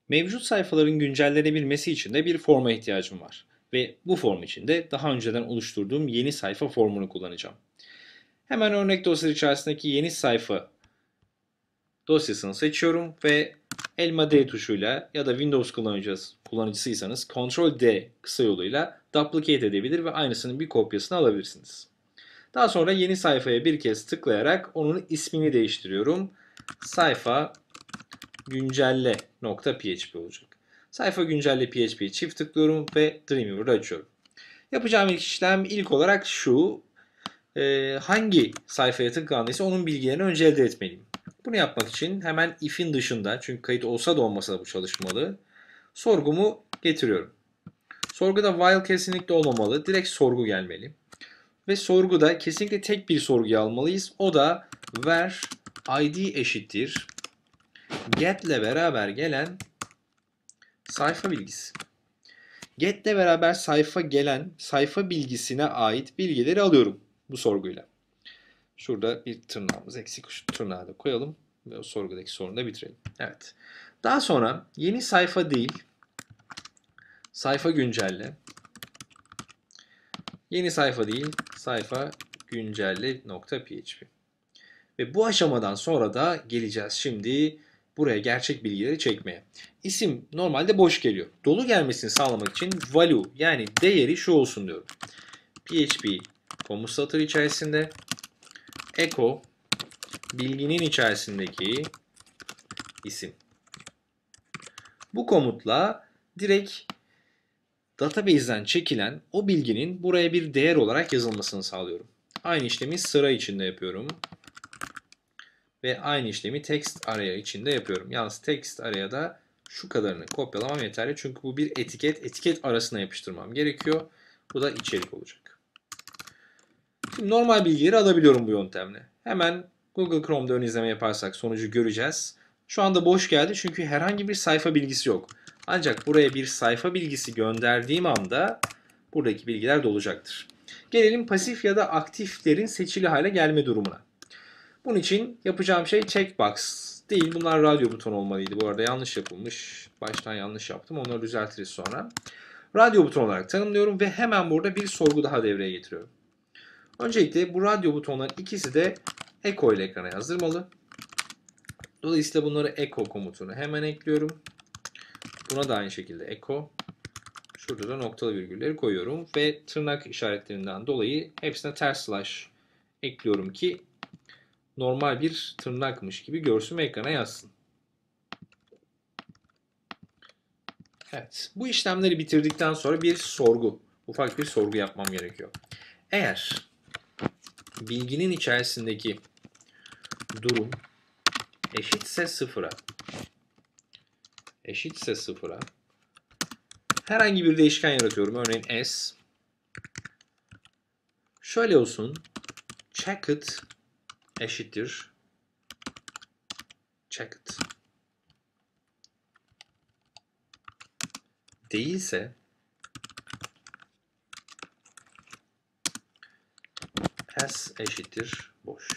Mevcut sayfaların güncellenebilmesi için de bir forma ihtiyacım var. Ve bu form için de daha önceden oluşturduğum yeni sayfa formunu kullanacağım. Hemen örnek dosya içerisindeki yeni sayfa dosyasını seçiyorum ve Elma D tuşuyla ya da Windows kullanıcısıysanız Ctrl D kısa yoluyla duplicate edebilir ve aynısının bir kopyasını alabilirsiniz. Daha sonra yeni sayfaya bir kez tıklayarak onun ismini değiştiriyorum. Sayfa güncelle.php olacak. Sayfa güncelle PHP'yi çift tıklıyorum ve Dreamweaver'ı açıyorum. Yapacağım ilk işlem ilk olarak şu. Hangi sayfaya tıklandıysa onun bilgilerini önce elde etmeliyim. Bunu yapmak için hemen if'in dışında, çünkü kayıt olsa da olmasa da bu çalışmalı, sorgumu getiriyorum. Sorguda while kesinlikle olmamalı. Direkt sorgu gelmeli. Ve sorguda kesinlikle tek bir sorguyu almalıyız. O da where id eşittir get ile beraber gelen sayfa bilgisi. Get ile beraber sayfa bilgisine ait bilgileri alıyorum bu sorguyla. Şurada bir tırnağımız eksik. Şu tırnağı da koyalım ve o sorgudaki sorunu da bitirelim. Evet. Daha sonra yeni sayfa değil, sayfa güncelle. Yeni sayfa değil, sayfa güncelle.php. Ve bu aşamadan sonra da geleceğiz şimdi buraya gerçek bilgileri çekmeye. İsim normalde boş geliyor. Dolu gelmesini sağlamak için value yani değeri şu olsun diyorum. PHP komut satırı içerisinde echo bilginin içerisindeki isim. Bu komutla direkt database'den çekilen o bilginin buraya bir değer olarak yazılmasını sağlıyorum. Aynı işlemi sıra içinde yapıyorum. Ve aynı işlemi text araya içinde yapıyorum. Yalnız text araya da şu kadarını kopyalamam yeterli. Çünkü bu bir etiket. Etiket arasına yapıştırmam gerekiyor. Bu da içerik olacak. Şimdi normal bilgileri alabiliyorum bu yöntemle. Hemen Google Chrome'da ön izleme yaparsak sonucu göreceğiz. Şu anda boş geldi çünkü herhangi bir sayfa bilgisi yok. Ancak buraya bir sayfa bilgisi gönderdiğim anda buradaki bilgiler dolacaktır. Gelelim pasif ya da aktiflerin seçili hale gelme durumuna. Bunun için yapacağım şey checkbox değil. Bunlar radyo butonu olmalıydı. Bu arada yanlış yapılmış. Baştan yanlış yaptım. Onları düzeltiriz sonra. Radyo butonu olarak tanımlıyorum ve hemen burada bir sorgu daha devreye getiriyorum. Öncelikle bu radyo butonların ikisi de echo ile ekrana yazdırmalı. Dolayısıyla bunları echo komutunu hemen ekliyorum. Buna da aynı şekilde echo. Şurada da noktalı virgülleri koyuyorum ve tırnak işaretlerinden dolayı hepsine ters slash ekliyorum ki normal bir tırnakmış gibi görsün ve ekrana yazsın. Evet, bu işlemleri bitirdikten sonra ufak bir sorgu yapmam gerekiyor. Eğer bilginin içerisindeki durum eşitse sıfıra herhangi bir değişken yaratıyorum. Örneğin s. Şöyle olsun. Checked eşittir checked. Değilse s eşittir boş.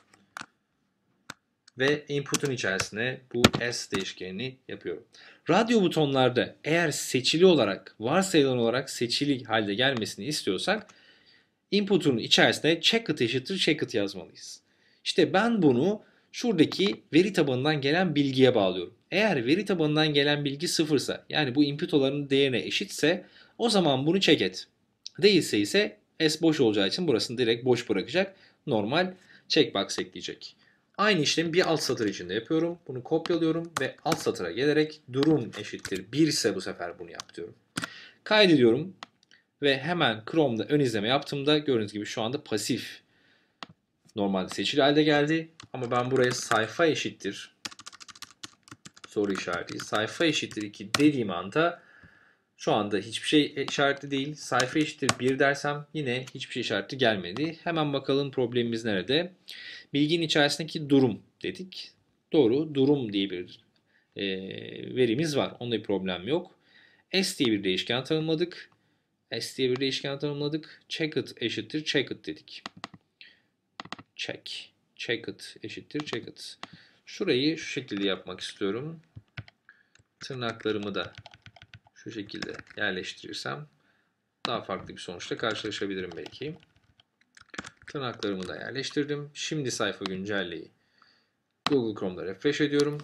Ve input'un içerisine bu s değişkenini yapıyorum. Radyo butonlarda eğer seçili olarak, varsayılan olarak seçili halde gelmesini istiyorsak input'un içerisine checked eşittir checked yazmalıyız. İşte ben bunu şuradaki veri tabanından gelen bilgiye bağlıyorum. Eğer veri tabanından gelen bilgi sıfırsa, yani bu input'ların değerine eşitse o zaman bunu check et. Değilse ise s boş olacağı için burasını direkt boş bırakacak. Normal checkbox ekleyecek. Aynı işlemi bir alt satır içinde yapıyorum. Bunu kopyalıyorum ve alt satıra gelerek durum eşittir 1 ise bu sefer bunu yap diyorum. Kaydediyorum ve hemen Chrome'da ön izleme yaptığımda gördüğünüz gibi şu anda pasif normalde seçili halde geldi. Ama ben buraya sayfa eşittir soru işareti, sayfa eşittir 2 dediğim anda şu anda hiçbir şey işaretli değil. Sayfa eşittir 1 dersem yine hiçbir şey işaretli gelmedi. Hemen bakalım problemimiz nerede? Bilginin içerisindeki durum dedik. Doğru, durum diye bir verimiz var. Onda bir problem yok. S diye bir değişken tanımladık. Checked eşittir checked dedik. Checked eşittir checked. Şurayı şu şekilde yapmak istiyorum. tırnaklarımı da şu şekilde yerleştirirsem daha farklı bir sonuçla karşılaşabilirim belki. Tırnaklarımı da yerleştirdim. Şimdi sayfa güncelleyi Google Chrome'da refresh ediyorum.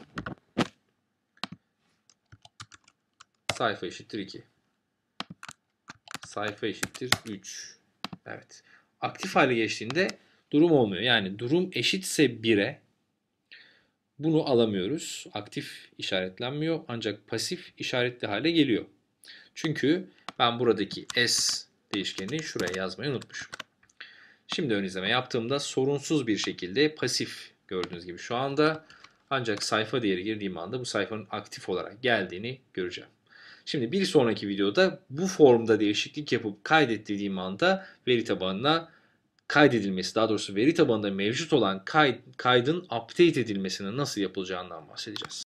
Sayfa eşittir 2. Sayfa eşittir 3. Evet. Aktif hale geçtiğinde durum olmuyor. Yani durum eşitse 1'e bunu alamıyoruz. Aktif işaretlenmiyor ancak pasif işaretli hale geliyor. Çünkü ben buradaki s değişkenini şuraya yazmayı unutmuşum. Şimdi ön izleme yaptığımda sorunsuz bir şekilde pasif gördüğünüz gibi şu anda, ancak sayfa değeri girdiğim anda bu sayfanın aktif olarak geldiğini göreceğim. Şimdi bir sonraki videoda bu formda değişiklik yapıp kaydettiğim anda veri tabanına kaydedilmesi, daha doğrusu veri tabanında mevcut olan kaydın update edilmesinin nasıl yapılacağından bahsedeceğiz.